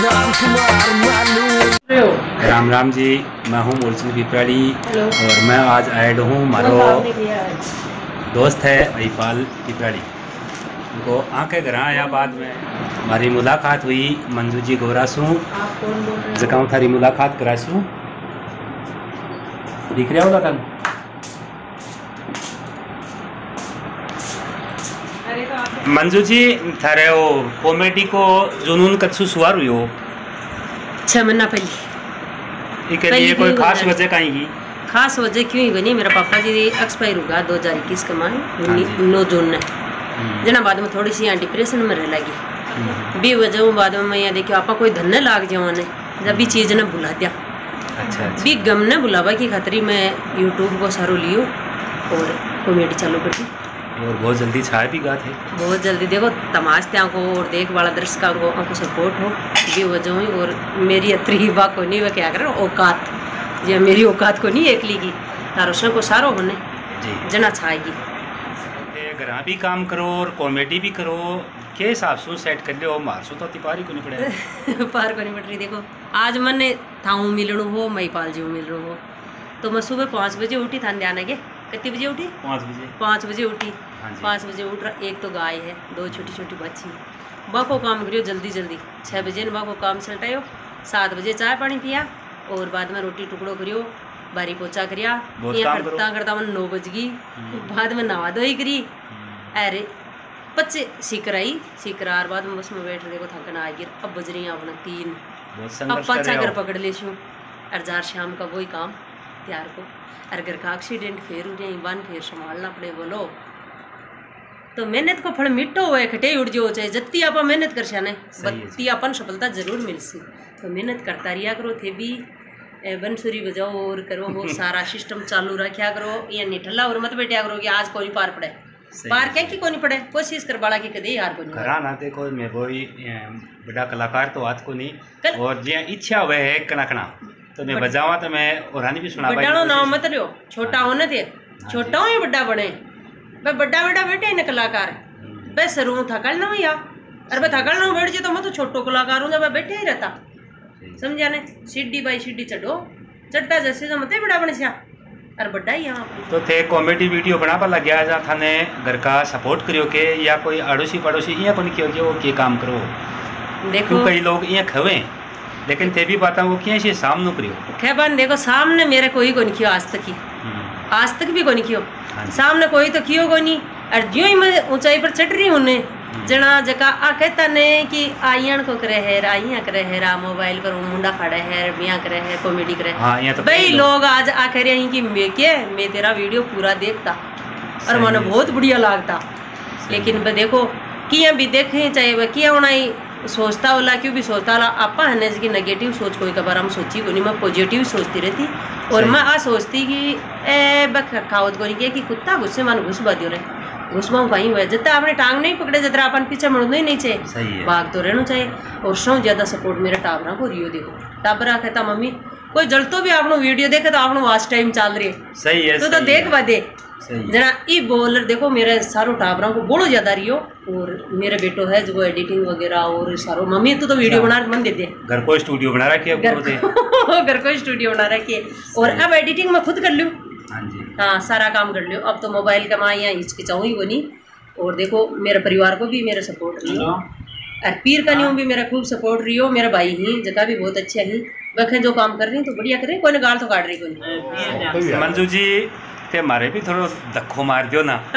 राम राम जी, मैं हूँ मूलचंद पिपराड़ी और मैं आज ऐड हूँ। मारो दोस्त है अईपाल पिपराड़ी, उनको आके घर आया। बाद में हमारी मुलाकात हुई मंजू जी गोरासू जगह थारी मुलाकात करासू दिख रहा होगा कल। मंजू जी थारे वो कॉमेडी को जुनून कच्छू सुवार हुई हो 6 महीना पहले। इसके लिए कोई खास वजह कहीं की? खास वजह क्यों बनी, मेरा पापा जी एक्सपायर हुआ 2021 के माह 9 जून ने। जना बाद में थोड़ी सी डिप्रेशन में रह लगी भी वजह बाद में मैं यहाँ देखियो आपा कोई धन्य लाग जाओ ने जब भी चीज ने भुला दिया। अच्छा। भी गम ने बुलावा की खतरी में यूट्यूब को सारो लियो और कॉमेडी चालू कर दी और बहुत जल्दी छाए भी गा थे। बहुत जल्दी देखो तमाशत्या को और देख वाला दर्शकों को आपको सपोर्ट हो ये वजह हुई। और मेरी अतरी बा को नहीं वह क्या करें औकात ये मेरी औकात को नहीं एकली की तारोशन को सारो होने जना छाएगी। घर भी काम करो और कॉमेडी भी करो, के हिसाब से सेट कर लो मारसो तो तिपारी को नहीं पड़े पार को नहीं पड़ रही। देखो आज मैंने थाऊ मिलणु हो मई पाल जी मिल रहा हो तो मैं सुबह 5 बजे उठी था ध्यान के कितने बजे उठी 5 बजे उठी। 5 बजे उठ रहा, एक तो गाय है 2 छोटी छोटी बच्ची बा को काम करियो जल्दी जल्दी 6 बजे बा को काम सलटायो 7 बजे चाय पानी पिया और बाद में रोटी टुकड़ो करियो बारी पोछा करिया करता करता मैं 9 बज गई। बाद में नहा धोई करी अरे बच्चे सिकरार बाद में बस में बैठ देखो थकन आ गई। अब बज रही अपना 3 अब पाचा घर पकड़ ले शू अर्जार शाम का वही काम त्यार को अगर का एक्सीडेंट फेर हो जाए वन फेर संभालना पड़े बोलो तो मेहनत को फल मिट्टो हुए खटे उड़ जो चाहे जत्ती आप मेहनत कर शाने बत्ती अपन सफलता जरूर मिल सी। तो मेहनत करता रिया करो थे भी बंसुरी बजाओ और करो वो सारा सिस्टम चालू रखा करो या निठल्ला और मत बैठा करो कि आज कोई पार पड़े पार क्या की कोनी पड़े कोशिश कर बाड़ा की कदे यार कोनी घरा ना देखो मैं कोई बड़ा कलाकार तो आज को नहीं और जे इच्छा हुए है कणकणा तो मैं बजावा तो मैं और भी सुना बड़ा नाम मत लियो छोटा होने थे छोटा हो या बड़ा बने मैं बड़ा बड़ा बैठे न कलाकार मैं सरू थकल ना या अरे मैं थकल ना बैठ जाए तो मैं तो छोटो कलाकार हूँ जब मैं बैठे ही रहता समझा ने सीढ़ी बाई सीढ़ी चढ़ो चढ़ता जैसे जो मत बड़ा बने से अरे बड़ा ही यहाँ तो थे कॉमेडी वीडियो बना पा लग गया जा थाने घर का सपोर्ट करियो के या कोई अड़ोसी पड़ोसी यहाँ को नहीं कियो के काम करो। देखो कई लोग यहाँ खवे लेकिन थे भी पाता वो क्या सामने करियो खेबन देखो सामने मेरे कोई को नहीं कियो आज तक भी को नहीं कियो सामने कोई तो कियो को नहीं। और जो ही मैं ऊंचाई पर चढ़ रही हूँ जना जका आ कहता ने कि आइयन को करे है आइया करे है रा मोबाइल पर मुंडा खड़े है बिया करे है कॉमेडी करे तो भाई लोग आज आ कह रहे हैं कि मैं तेरा वीडियो पूरा देखता और मैंने बहुत बढ़िया लगता। लेकिन देखो किया भी देखे चाहे वह किया होना ही सोचता होला क्यों भी सोचता होला आपा है की नेगेटिव सोच कोई कबार हम सोची को नहीं मैं पॉजिटिव सोचती रहती और मैं आ सोचती कि ए खावत को नहीं कि कुत्ता गुस्से मन घुस बादियो रहे घुसमाऊ कहीं हुआ जितना आपने टांग नहीं पकड़े जितना अपन पीछे मुड़ना ही नहीं चाहिए भाग तो रहना चाहिए। और सौ ज्यादा सपोर्ट मेरे टाबरा को रियो देखो टाबरा कहता मम्मी कोई जलतो भी आपनो वीडियो देखे तो आपनो वाच टाइम चल रही है सही है तो देख बदे जना ई बोलर देखो मेरे सारो टाबरा को बहुत ज्यादा रियो। और मेरे बेटो है जो एडिटिंग वगैरह और सारो मम्मी तू तो वीडियो बना मन दे दे घर को स्टूडियो बना रखी है घर को स्टूडियो बना रखी है और अब एडिटिंग मैं खुद कर लूँ हाँ सारा काम कर लियो। अब तो मोबाइल का माँ यहाँ हिचकिचाऊँ ही वो नहीं। और देखो मेरे परिवार को भी मेरा सपोर्ट रही हो और पीर का नहीं भी मेरा खूब सपोर्ट रही हो। मेरा भाई ही जगह भी बहुत अच्छा ही वह जो काम कर रही तो बढ़िया कर रही कोई गाल तो काट रही कोई। मंजू जी ते मारे भी थोड़ा धक्को मार दियो ना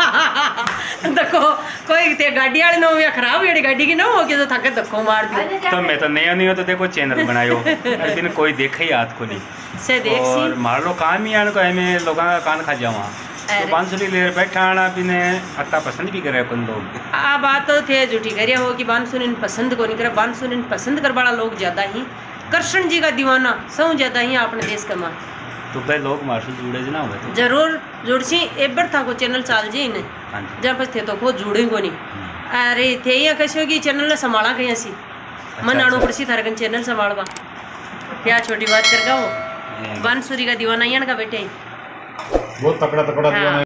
देखो कोई ते गाड़ी वाले ना हो या खराब गाड़ी गाड़ी की ना हो कि तो थके धक्को मार दियो तो मैं तो नहीं हो तो देखो चैनल बनायो लेकिन कोई देखे ही याद को नहीं से देख और मार लो काम ही आने को है लोगों का कान खा जावा तो बांसुरी ले बैठा आना पीने अत्ता पसंद भी करे अपन लोग आ बात तो थे झूठी करिया हो कि बांसुरी पसंद को नहीं करे बांसुरी पसंद कर बड़ा लोग ज्यादा ही कृष्ण जी का दीवाना सब ज्यादा ही अपने देश का मां तो भाई लोग मारसे जुड़े ना हुए तो जरूर जुड़सी एक बार था को चैनल चाल जी ने जब बस थे तो को जुड़े को नहीं अरे थे या कैसे कि चैनल ने संभाला कहीं सी मन आड़ो पड़सी थारे चैनल संभालवा क्या छोटी बात कर गया वो बांसुरी का दीवाना यहाँ का बेटे बहुत तकड़ा दीवाना।